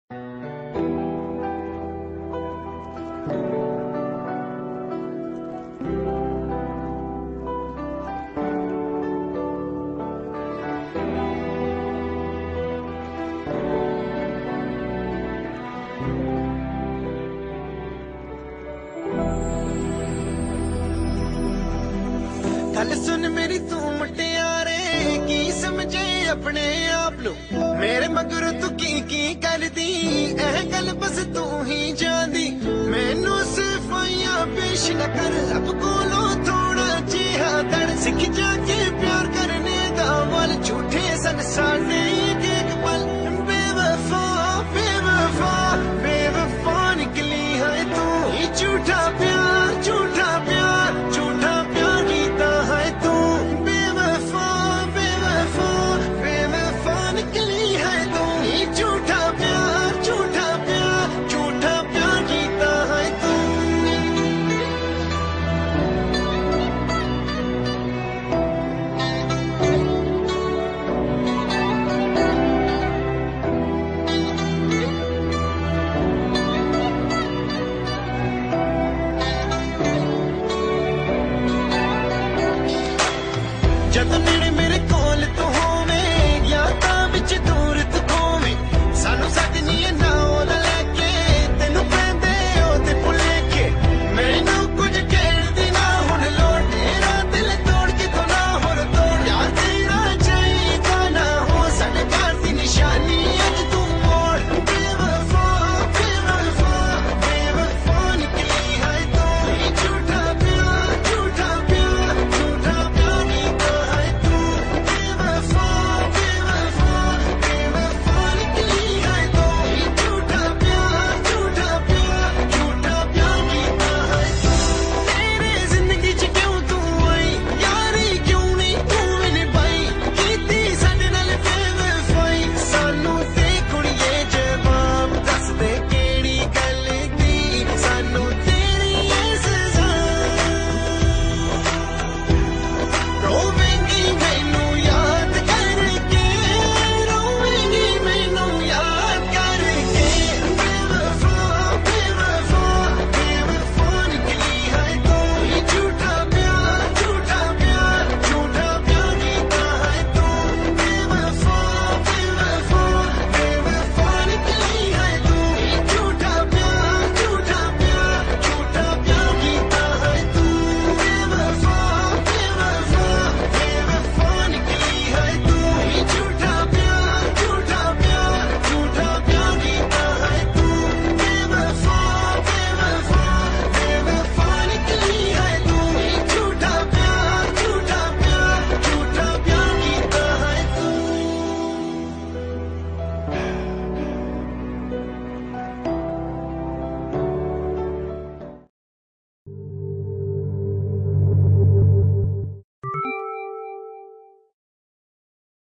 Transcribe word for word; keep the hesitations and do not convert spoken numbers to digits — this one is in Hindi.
गल सुन मेरी तू मुटियारे की समझे अपने आप लो मेरे मगर तू की की कर दी एह गल बस तू ही जानी मैनू सिफाइयां पेश न कर अब कोलो थोड़ा जिहा दर सिख जाके प्यार करने दा वाल झूठे सन साडे एक पल बेवफा बेवफा बेवफा निकली है तू झूठा प्यार झूठा प्यार झूठा प्यार कीता है तू बेवफा बेवफा बेवफा निकली है तू झूठा प्यार झूठा प्यार झूठा प्यार कीता है तू। जद मेरे मेरे को